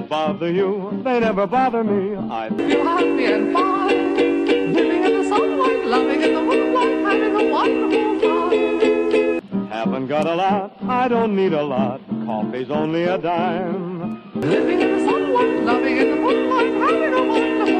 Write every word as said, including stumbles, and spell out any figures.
bother you, they never bother me. I feel happy and fine, living in the sunlight, loving in the moonlight, having a wonderful time. Haven't got a lot, I don't need a lot, coffee's only a dime. Living in the sunlight, loving in the moonlight, having a wonderful time.